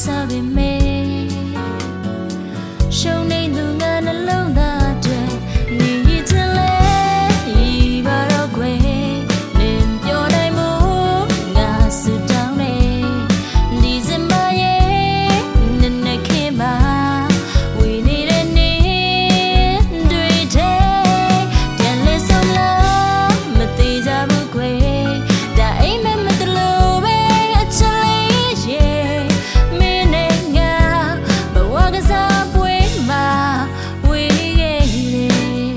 စားပေမဲ့ရှုံးနေသူငါနှလုံးသားတွေနေရချင်လဲဤပါတော့ခွေနင်ပြောနိုင်မှုငါစူတောင်းနေဒီစမရဲ့နည်းနည်းခင်ပါဝေနေတဲ့နေတွေ့တဲ့ပြန်လဲဆုံးလားမသေးကြဘူးခွေဒါအိမ်မတလို့ပဲအချစ်လေးရဲ့မင်းနဲ့ငါဘဝကစားပွဲမှာဝေးခဲ့တယ်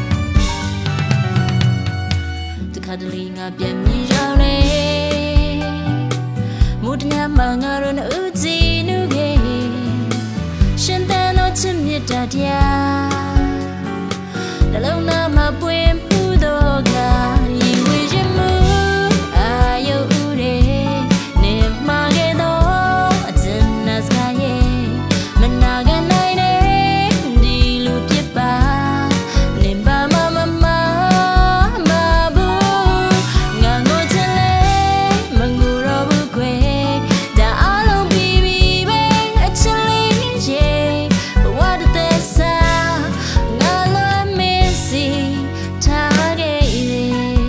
တခါတလေငါပြန်မြင်ရောက်လေမူတညာမှငါတို့နဲ့ဦးကြည့်နုခဲ့ရှင်တန်တော့ချစ်မြတ်တရားနှလုံးသားမှာပွင့်ဖူးတော့ကရီဝေရမှုအာယုဥရေနေမှာခဲ့တော့အကျဉ်းနဲ့စကားရဲ့မနာခဲ့နိုင်တဲ့ဒီလူဖြစ်ပါနေပါမဘူးငါငိုချင်လဲမငိုတော့ဘူးခွေဒါအားလုံးပြီးပြီပဲအချစ်လေးရဲ့ဘဝတစ်သက်စာငါလွမ်းမစီထားခဲ့တယ်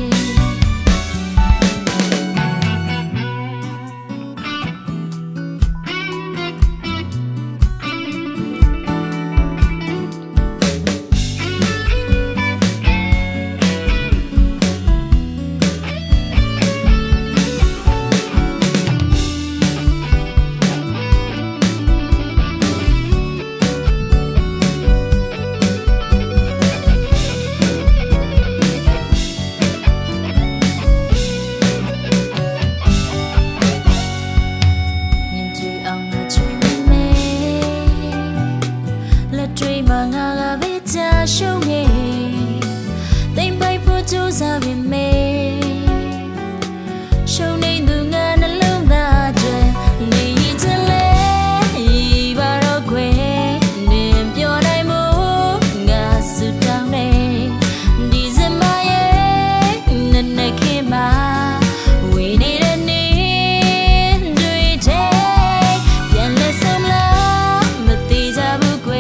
တွေ့မှငါကပဲကြာရှုံးနေတိမ်ပိုက်ဖို့ကြိုးစားပေမဲ့ရှုံးနေသူငါနှလုံးသားတွေနေရချင်လဲဤပါတော့ခွေနင်ပြောနိုင်မှုငါစူတောင်းနေဒီစမရဲ့နည်းနည်းခင်ပါဝေးနေတဲ့နေတွေ့တဲ့ပြန်လဲဆုံးလားမသေးကြဘူးခွေ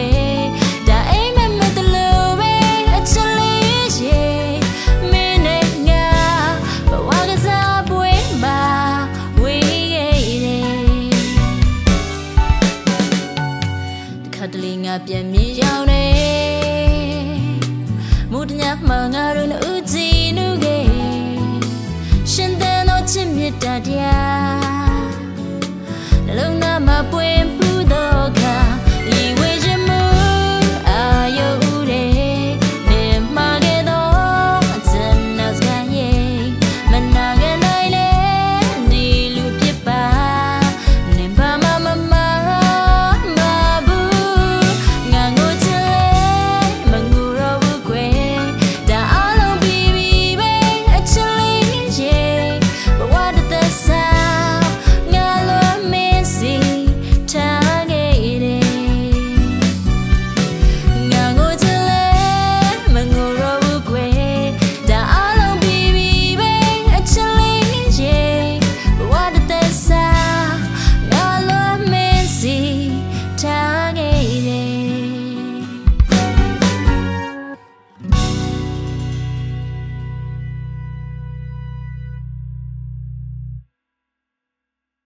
တလေငါပြန်မြင်ရောက်နေမူတညာမှငါ